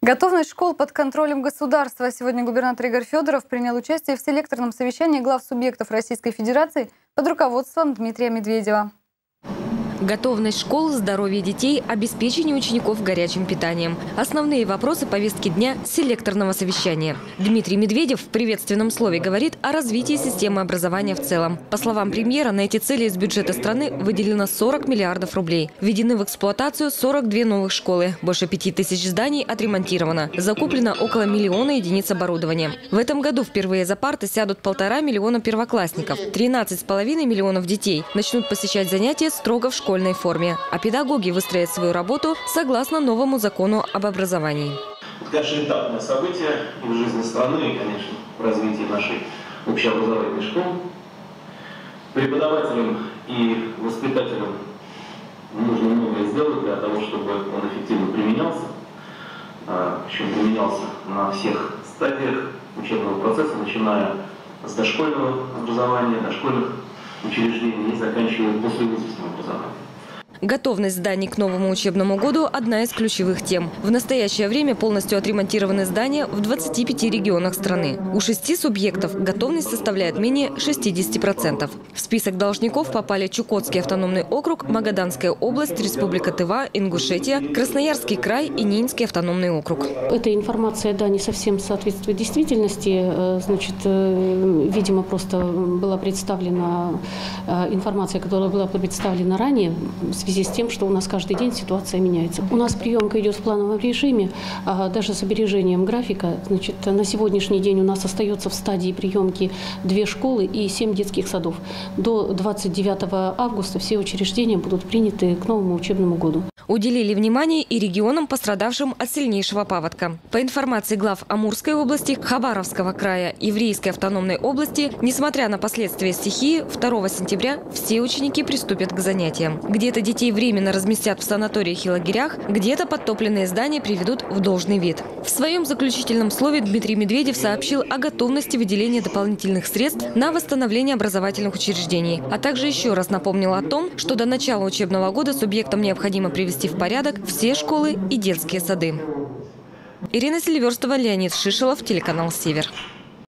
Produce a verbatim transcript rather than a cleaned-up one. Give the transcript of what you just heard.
Готовность школ под контролем государства. Сегодня губернатор Игорь Федоров принял участие в селекторном совещании глав субъектов Российской Федерации под руководством Дмитрия Медведева. Готовность школ, здоровье детей, обеспечение учеников горячим питанием. Основные вопросы повестки дня селекторного совещания. Дмитрий Медведев в приветственном слове говорит о развитии системы образования в целом. По словам премьера, на эти цели из бюджета страны выделено сорок миллиардов рублей. Введены в эксплуатацию сорок две новых школы. Больше пяти тысяч зданий отремонтировано. Закуплено около миллиона единиц оборудования. В этом году впервые за парты сядут полтора миллиона первоклассников. тринадцать с половиной миллионов детей начнут посещать занятия строго в школе. В школьной форме, а педагоги выстроят свою работу согласно новому закону об образовании. Это, конечно, этапное событие и в жизни страны, и, конечно, в развитии нашей общеобразовательной школы. Преподавателям и воспитателям нужно многое сделать для того, чтобы он эффективно применялся, причем применялся на всех стадиях учебного процесса, начиная с дошкольного образования, дошкольных учреждений и заканчивая послевузовским образованием. Готовность зданий к новому учебному году – одна из ключевых тем. В настоящее время полностью отремонтированы здания в двадцати пяти регионах страны. У шести субъектов готовность составляет менее шестидесяти процентов. В список должников попали Чукотский автономный округ, Магаданская область, Республика Тыва, Ингушетия, Красноярский край и Ненецкий автономный округ. Эта информация, да, не совсем соответствует действительности. Значит, видимо, просто была представлена информация, которая была представлена ранее, в связи с тем, что у нас каждый день ситуация меняется. У нас приемка идет в плановом режиме, даже с опережением графика. Значит, на сегодняшний день у нас остается в стадии приемки две школы и семь детских садов. До двадцать девятого августа все учреждения будут приняты к новому учебному году. Уделили внимание и регионам, пострадавшим от сильнейшего паводка. По информации глав Амурской области, Хабаровского края, Еврейской автономной области, несмотря на последствия стихии, второго сентября все ученики приступят к занятиям. Где-то детей временно разместят в санаториях и лагерях, где-то подтопленные здания приведут в должный вид. В своем заключительном слове Дмитрий Медведев сообщил о готовности выделения дополнительных средств на восстановление образовательных учреждений, а также еще раз напомнил о том, что до начала учебного года субъектам необходимо привести в порядок все школы и детские сады. Ирина Селиверстова, Леонид Шишелов, телеканал «Север».